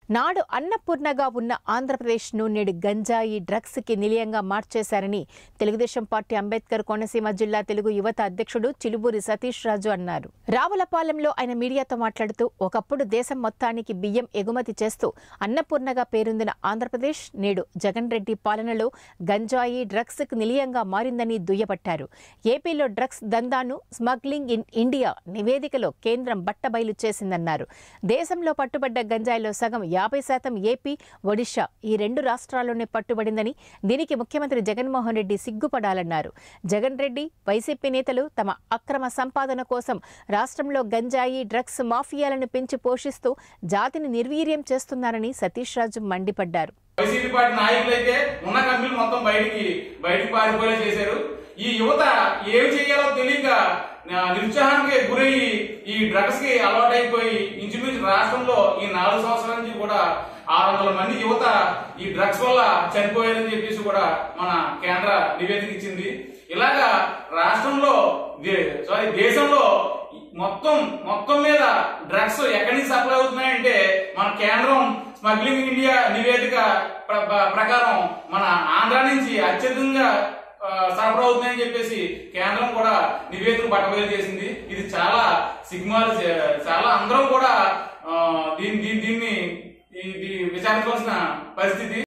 నాడు అన్నపూర్ణగా ఉన్న ఆంధ్రప్రదేశ్ను నేడు గంజాయి డ్రగ్స్ కి నిలయంగా మార్చేశారని తెలుగుదేశం పార్టీ అంబేద్కర్ కోనసీమ జిల్లా తెలుగు యువత అధ్యక్షుడు చిలుబూరి సతీష్ రాజు అన్నారు. రావులపాలెంలో ఆయన మీడియాతో మాట్లాడుతూ ఒకప్పుడు దేశం మొత్తానికి బియ్యం ఎగుమతి చేస్తూ అన్నపూర్ణగా పేరొందిన ఆంధ్రప్రదేశ్ నేడు జగన్ రెడ్డి పాలనలో గంజాయి డ్రగ్స్ కి నిలయంగా మారిందని దుయ్యబట్టారు. ఏపీలో డ్రగ్స్ దందాను స్మగ్లింగ్ ఇన్ ఇండియా నివేదికలో కేంద్రం బట్టబయలు చేసిందన్నారు. దేశంలో పట్టుబడ్డ గంజాయిలో సగం 50% ఏపీ, ఒడిషా ఈ రెండు రాష్ట్రాల్లోనే పట్టుబడిందని, దీనికి ముఖ్యమంత్రి జగన్మోహన్ రెడ్డి సిగ్గుపడాలన్నారు. జగన్ రెడ్డి, వైసీపీ నేతలు తమ అక్రమ సంపాదన కోసం రాష్ట్రంలో గంజాయి డ్రగ్స్ మాఫియాలను పెంచి పోషిస్తూ జాతిని నిర్వీర్యం చేస్తున్నారని సతీష్ రాజు మండిపడ్డారు. వైసీపీ పార్టీ నాయకులైతే ఉన్న కంపెనీలు మొత్తం బయటికి పారిపోయేలా చేశారు. ఈ యువత ఏమి చేయాలో తెలియక నిరుత్సాహానికి గురయ్యి ఈ డ్రగ్స్ కి అలవాటైపోయి ఇంచుమించు రాష్ట్రంలో ఈ 4 సంవత్సరాల నుంచి కూడా 600 మంది యువత ఈ డ్రగ్స్ వల్ల చనిపోయారని చెప్పేసి కూడా మన కేంద్ర నివేదిక ఇచ్చింది. ఇలాగా రాష్ట్రంలో దేశంలో మొత్తం మీద డ్రగ్స్ ఎక్కడి నుంచి సప్లై అవుతున్నాయంటే మన కేంద్రం స్మగ్లింగ్ ఇండియా నివేదిక ప్రకారం మన ఆంధ్ర నుంచి అత్యధికంగా సరఫరా అవుతుందని చెప్పేసి కేంద్రం కూడా నివేదిక బట్టబయలు చేసింది. ఇది చాలా సిగ్మాలు, చాలా అందరం కూడా దీన్ని విచారించవలసిన పరిస్థితి.